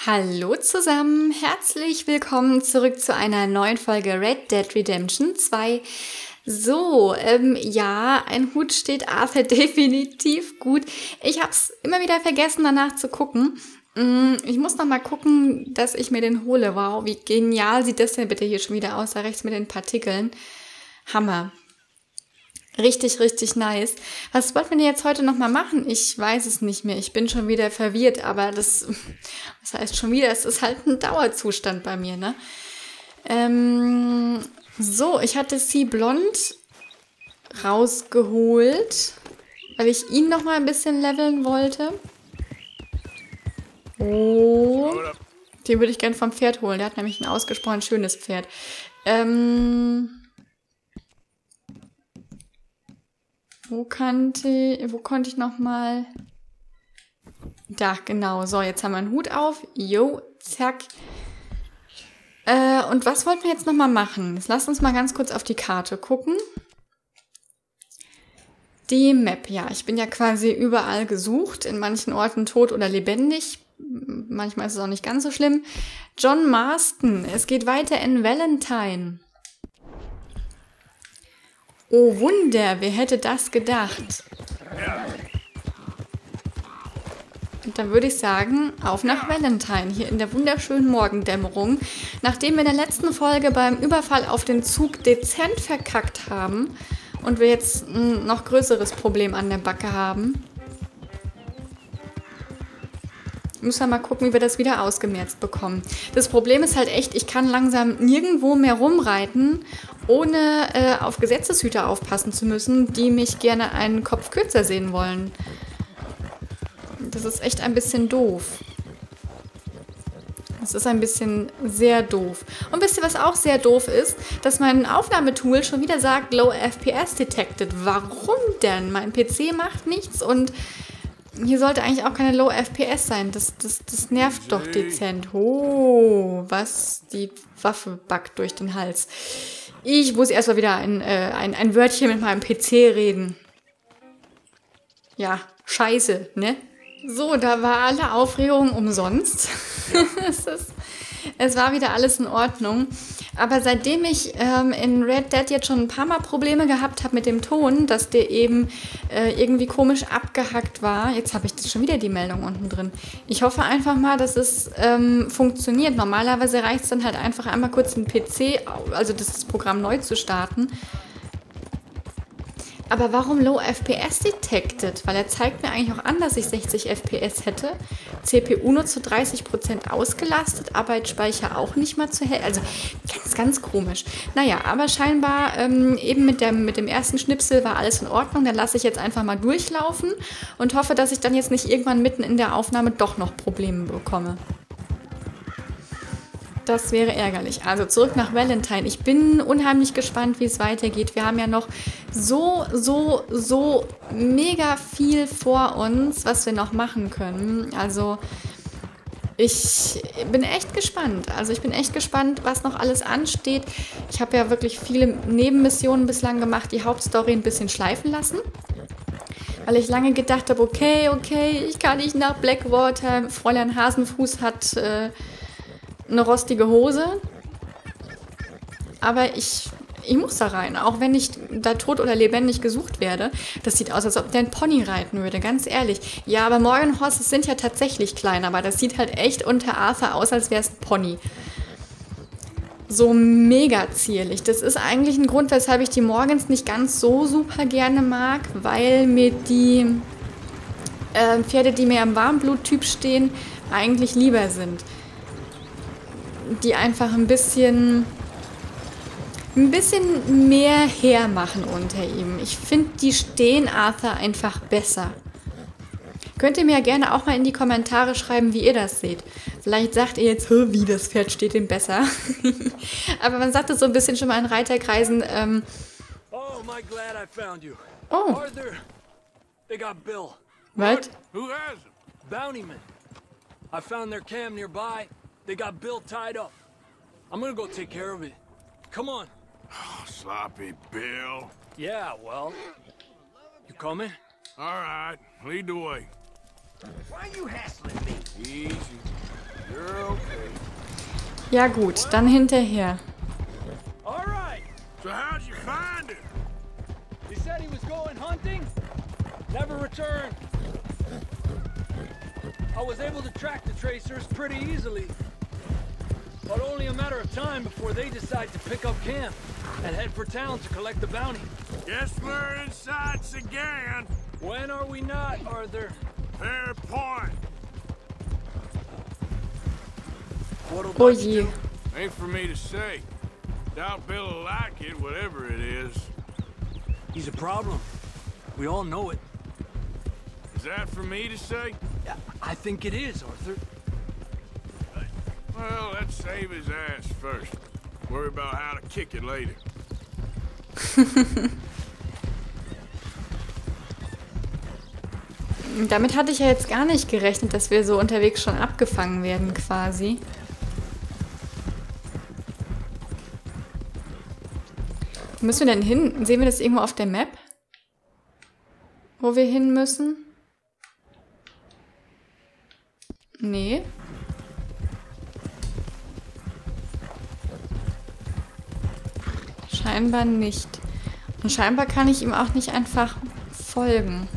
Hallo zusammen, herzlich willkommen zurück zu einer neuen Folge Red Dead Redemption 2. So, ja, ein Hut steht Arthur definitiv gut. Ich habe es immer wieder vergessen, danach zu gucken. Ich muss noch mal gucken, dass ich mir den hole. Wow, wie genial sieht das denn bitte hier schon wieder aus, da rechts mit den Partikeln. Hammer. Richtig, richtig nice. Was wollten wir denn jetzt heute nochmal machen? Ich weiß es nicht mehr. Ich bin schon wieder verwirrt, aber das heißt schon wieder, es ist halt ein Dauerzustand bei mir, ne? So, ich hatte C Blond rausgeholt, weil ich ihn nochmal ein bisschen leveln wollte. Oh, den würde ich gern vom Pferd holen. Der hat nämlich ein ausgesprochen schönes Pferd. Wo konnte ich noch mal? Da, genau. So, jetzt haben wir einen Hut auf. Jo, zack. Und was wollten wir jetzt noch mal machen? Jetzt lasst uns mal ganz kurz auf die Karte gucken. Die Map, ja. Ich bin ja quasi überall gesucht. In manchen Orten tot oder lebendig. Manchmal ist es auch nicht ganz so schlimm. John Marston. Es geht weiter in Valentine. Oh Wunder, wer hätte das gedacht? Und dann würde ich sagen, auf nach Valentine, hier in der wunderschönen Morgendämmerung. Nachdem wir in der letzten Folge beim Überfall auf den Zug dezent verkackt haben und wir jetzt ein noch größeres Problem an der Backe haben, müssen wir mal gucken, wie wir das wieder ausgemerzt bekommen. Das Problem ist halt echt, ich kann langsam nirgendwo mehr rumreiten, ohne auf Gesetzeshüter aufpassen zu müssen, die mich gerne einen Kopf kürzer sehen wollen. Das ist echt ein bisschen doof. Das ist ein bisschen sehr doof. Und wisst ihr, was auch sehr doof ist? Dass mein Aufnahmetool schon wieder sagt, Low FPS detected. Warum denn? Mein PC macht nichts und hier sollte eigentlich auch keine Low FPS sein. Das nervt doch dezent. Oh, was? Die Waffe backt durch den Hals. Ich muss erstmal wieder ein Wörtchen mit meinem PC reden. Ja, scheiße, ne? So, da war alle Aufregung umsonst. Es war wieder alles in Ordnung. Aber seitdem ich in Red Dead jetzt schon ein paar Mal Probleme gehabt habe mit dem Ton, dass der eben irgendwie komisch abgehackt war, jetzt habe ich das schon wieder die Meldung unten drin. Ich hoffe einfach mal, dass es funktioniert. Normalerweise reicht es dann halt einfach einmal kurz den PC, also das Programm neu zu starten. Aber warum Low FPS detected? Weil er zeigt mir eigentlich auch an, dass ich 60 FPS hätte. CPU nur zu 30% ausgelastet, Arbeitsspeicher auch nicht mal zu hell. Also ganz, ganz komisch. Naja, aber scheinbar eben mit dem ersten Schnipsel war alles in Ordnung. Dann lasse ich jetzt einfach mal durchlaufen und hoffe, dass ich dann jetzt nicht irgendwann mitten in der Aufnahme doch noch Probleme bekomme. Das wäre ärgerlich. Also zurück nach Valentine. Ich bin unheimlich gespannt, wie es weitergeht. Wir haben ja noch so mega viel vor uns, was wir noch machen können. Also ich bin echt gespannt. Was noch alles ansteht. Ich habe ja wirklich viele Nebenmissionen bislang gemacht, die Hauptstory ein bisschen schleifen lassen. Weil ich lange gedacht habe, okay, ich kann nicht nach Blackwater. Fräulein Hasenfuß hat eine rostige Hose, aber ich muss da rein, auch wenn ich da tot oder lebendig gesucht werde. Das sieht aus, als ob der ein Pony reiten würde, ganz ehrlich. Ja, aber Morgan Horses sind ja tatsächlich klein, aber das sieht halt echt unter Arthur aus, als wäre es ein Pony. So mega zierlich. Das ist eigentlich ein Grund, weshalb ich die Morgans nicht ganz so super gerne mag, weil mir die Pferde, die mir im Warmbluttyp stehen, eigentlich lieber sind. Die einfach ein bisschen mehr hermachen unter ihm. Ich finde, die stehen Arthur einfach besser. Könnt ihr mir ja gerne auch mal in die Kommentare schreiben, wie ihr das seht. Vielleicht sagt ihr jetzt, wie, das Pferd steht ihm besser. Aber man sagt es so ein bisschen schon mal in Reiterkreisen. Oh, my glad I found you. Oh. Arthur, they got Bill. What? Who has him? Bountyman. I found their camp nearby. They got Bill tied up. I'm gonna go take care of it. Come on. Oh, sloppy Bill. Yeah, well. You coming? All right, lead the way. Why are you hassling me? Easy. You're okay. Ja gut, dann hinterher. All right. So how'd you find it? He said he was going hunting. Never returned. I was able to track the tracers pretty easily. But only a matter of time before they decide to pick up camp and head for town to collect the bounty. Guess we're in sights again. When are we not, Arthur? Fair point. What'll Oh Dutch je. do? Ain't for me to say. Doubt Bill'll like it, whatever it is. He's a problem. We all know it. Is that for me to say? Yeah, I think it is, Arthur. Well, let's save his ass first. Worry about how to kick it later. Damit hatte ich ja jetzt gar nicht gerechnet, dass wir so unterwegs schon abgefangen werden quasi. Wo müssen wir denn hin? Sehen wir das irgendwo auf der Map? Wo wir hin müssen? Nee. Scheinbar nicht. Und scheinbar kann ich ihm auch nicht einfach folgen.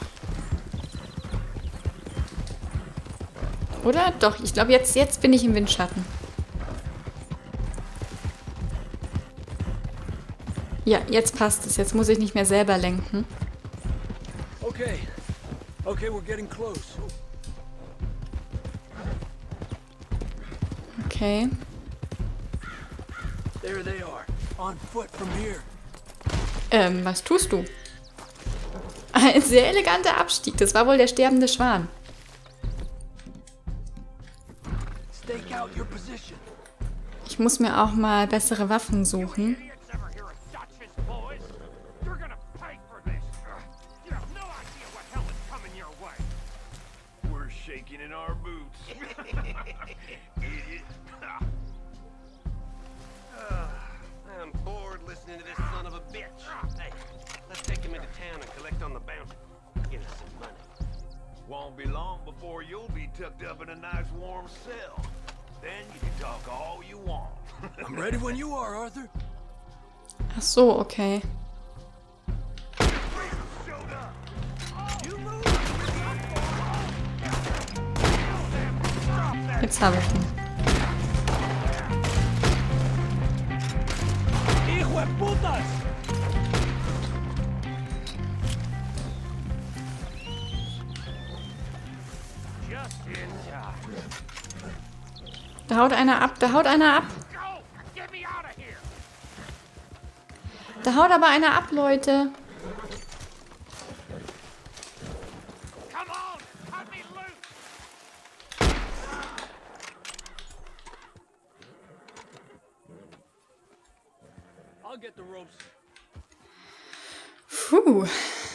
Oder? Doch, ich glaube, jetzt bin ich im Windschatten. Ja, jetzt passt es. Jetzt muss ich nicht mehr selber lenken. Okay. Okay, we're getting close. Okay. There they are. On foot from here. Was tust du? Ein sehr eleganter Abstieg. Das war wohl der sterbende Schwan. Stake out your position. Ich muss mir auch mal bessere Waffen suchen. Idiots ever hear of Dutch's boys? You're gonna pay for this. You have no idea what hell is coming your way. We're shaking in our boots. Idiot. I'm bored listening to this son of a bitch. Hey, let's take him into town and collect on the bounty. Get us some money. Won't be long before you'll be tucked up in a nice warm cell. Then you can talk all you want. I'm ready when you are, Arthur. Ach so, okay. Jetzt habe ich ihn. ¡Hijo de putas! Just in time. Da haut einer ab, da haut einer ab. Go! Get me out of here! Da haut aber einer ab, Leute. Come on! Cut me loose! I'll get the ropes. Puh.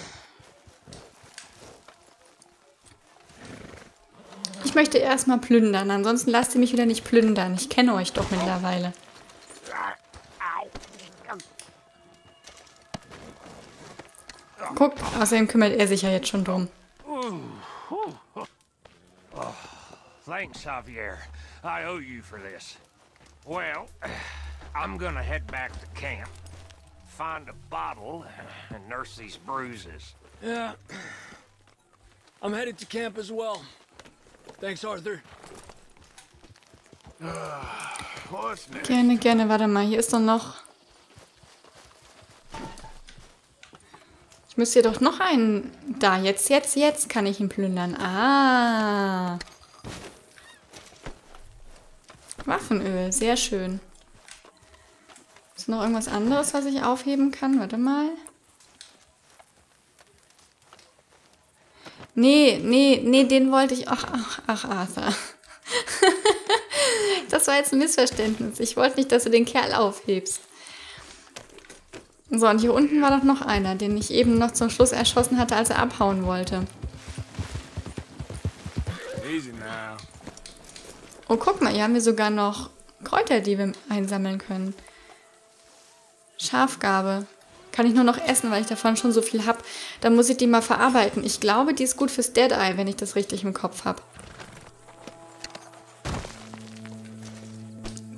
Ich möchte erstmal plündern, ansonsten lasst ihr mich wieder nicht plündern. Ich kenne euch doch mittlerweile. Guckt, außerdem kümmert er sich ja jetzt schon drum. Thanks, Javier. I owe you for this. Well, I'm gonna head back to camp, find a bottle, and nurse these bruises. Yeah. I'm headed to camp as well. Thanks, Arthur. What's next? Gerne, gerne. Warte mal, hier ist doch noch... Ich müsste hier doch noch einen... Da, jetzt kann ich ihn plündern. Ah. Waffenöl, sehr schön. Ist noch irgendwas anderes, was ich aufheben kann? Warte mal. Nee, den wollte ich... Ach, Arthur. Das war jetzt ein Missverständnis. Ich wollte nicht, dass du den Kerl aufhebst. So, und hier unten war doch noch einer, den ich eben noch zum Schluss erschossen hatte, als er abhauen wollte. Easy now. Oh, guck mal, hier haben wir sogar noch Kräuter, die wir einsammeln können. Schafgarbe. Kann ich nur noch essen, weil ich davon schon so viel habe. Dann muss ich die mal verarbeiten. Ich glaube, die ist gut fürs Dead Eye, wenn ich das richtig im Kopf habe.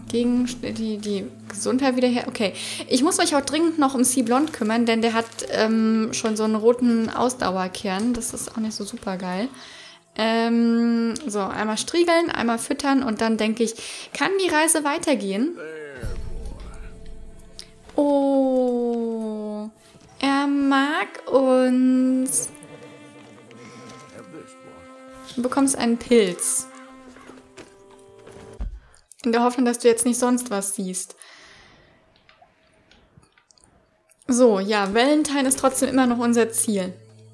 Gegen die Gesundheit wieder her. Okay, ich muss mich auch dringend noch um C-Blond kümmern, denn der hat schon so einen roten Ausdauerkern. Das ist auch nicht so super geil. So, einmal striegeln, einmal füttern und dann denke ich, kann die Reise weitergehen? Oh, er mag uns. Du bekommst einen Pilz. In der Hoffnung, dass du jetzt nicht sonst was siehst. So, ja, Valentine ist trotzdem immer noch unser Ziel.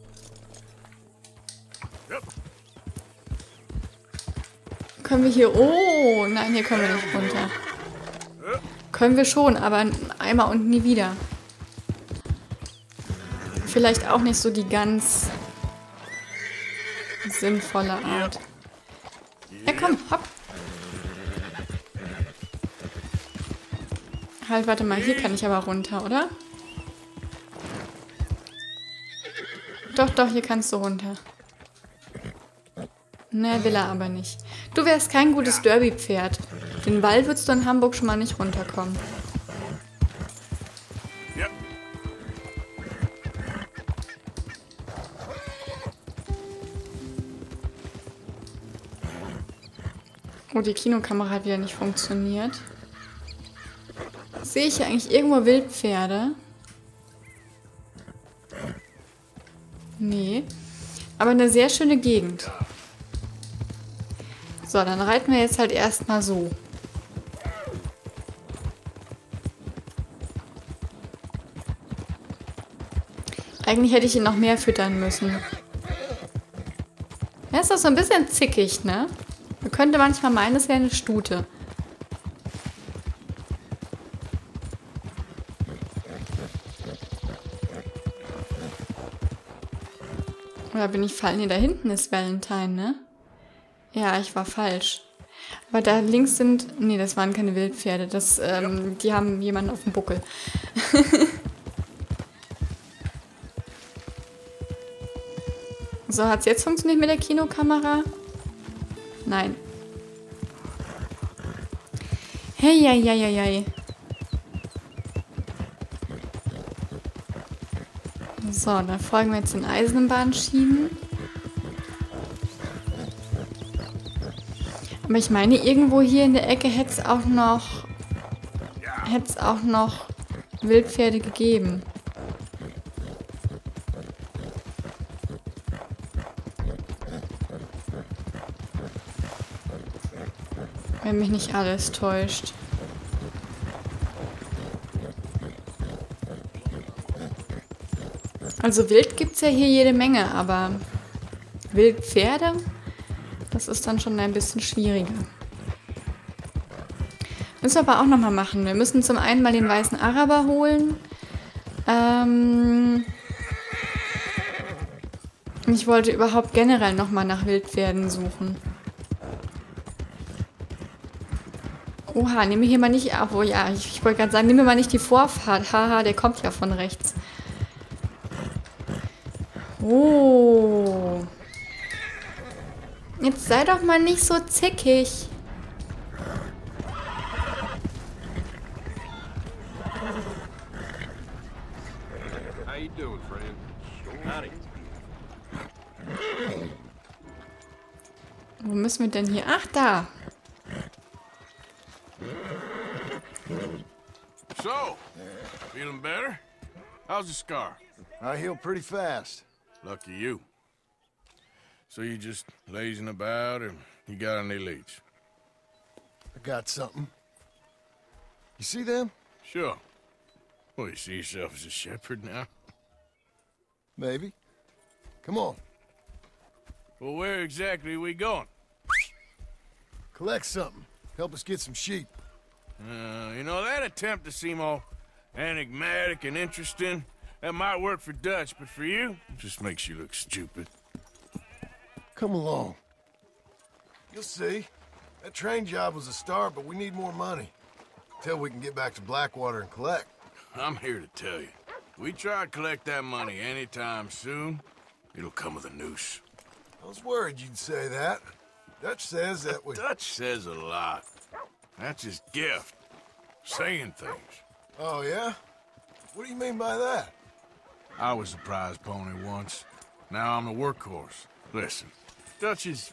Können wir hier... Oh, nein, hier können wir nicht runter. Können wir schon, aber einmal und nie wieder. Vielleicht auch nicht so die ganz sinnvolle Art. Ja, komm, hopp. Halt, warte mal, hier kann ich aber runter, oder? Doch, hier kannst du runter. Ne, will er aber nicht. Du wärst kein gutes Derby-Pferd. Den Wall würdest du in Hamburg schon mal nicht runterkommen. Ja. Oh, die Kinokamera hat wieder nicht funktioniert. Sehe ich hier eigentlich irgendwo Wildpferde? Nee. Aber eine sehr schöne Gegend. So, dann reiten wir jetzt halt erstmal so. Eigentlich hätte ich ihn noch mehr füttern müssen. Er ist doch so ein bisschen zickig, ne? Man könnte manchmal meinen, es wäre eine Stute. Oder bin ich falsch? Nee, da hinten ist Valentine, ne? Ja, ich war falsch. Aber da links sind... Nee, das waren keine Wildpferde. Die haben jemanden auf dem Buckel. So, hat es jetzt funktioniert mit der Kinokamera? Nein. Hey, ja. So, dann folgen wir jetzt den Eisenbahnschienen. Aber ich meine, irgendwo hier in der Ecke hätte es auch noch Wildpferde gegeben. Wenn mich nicht alles täuscht. Also Wild gibt es ja hier jede Menge, aber Wildpferde, das ist dann schon ein bisschen schwieriger. Müssen wir aber auch nochmal machen. Wir müssen zum einen mal den weißen Araber holen. Ich wollte überhaupt generell nochmal nach Wildpferden suchen. Oha, nehmen wir hier mal nicht... Oh ja, ich wollte gerade sagen, nehmen wir mal nicht die Vorfahrt. Haha, der kommt ja von rechts. Oh. Jetzt sei doch mal nicht so zickig. How you doing, friend? Howdy. Wo müssen wir denn hier? Ach, da. So, feeling better? How's the scar? I heal pretty fast. Lucky you. So you just lazing about, or you got any leads? I got something. You see them? Sure. Well, you see yourself as a shepherd now? Maybe. Come on. Well, where exactly are we going? Collect something. Help us get some sheep. You know, that attempt to seem all enigmatic and interesting, that might work for Dutch, but for you, it just makes you look stupid. Come along. You'll see. That train job was a start, but we need more money. Till we can get back to Blackwater and collect. I'm here to tell you, we try to collect that money anytime soon, it'll come with a noose. I was worried you'd say that. Dutch says that we... Dutch says a lot. That's his gift. Saying things. Oh, yeah? What do you mean by that? I was a prize pony once. Now I'm a workhorse. Listen, Dutch is...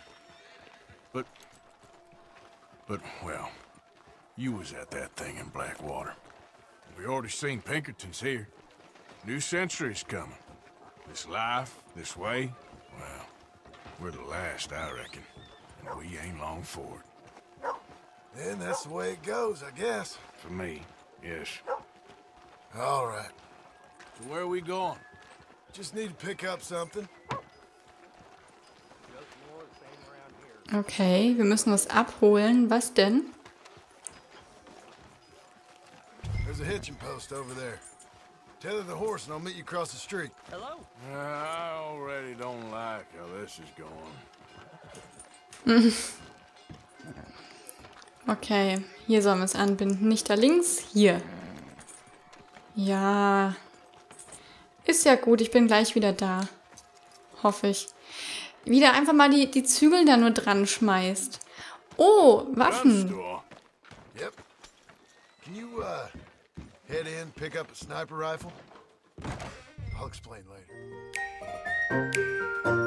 But, well, you was at that thing in Blackwater. We already seen Pinkertons here. New century's coming. This life, this way, well, we're the last, I reckon. And we ain't long for it. Then that's the way it goes, I guess. For me, yes. All right. So where are we going? Just need to pick up something. Okay, wir müssen was abholen. Was denn? There's a hitching post over there. Tether the horse and I'll meet you across the street. I already don't like how this is going. Okay, hier sollen wir es anbinden. Nicht da links, hier. Ja. Ist ja gut, ich bin gleich wieder da. Hoffe ich. Wieder einfach mal die Zügel da nur dran schmeißt. Oh, Waffen. Store. Yep. Can you, head in, pick up a sniper rifle? I'll explain later.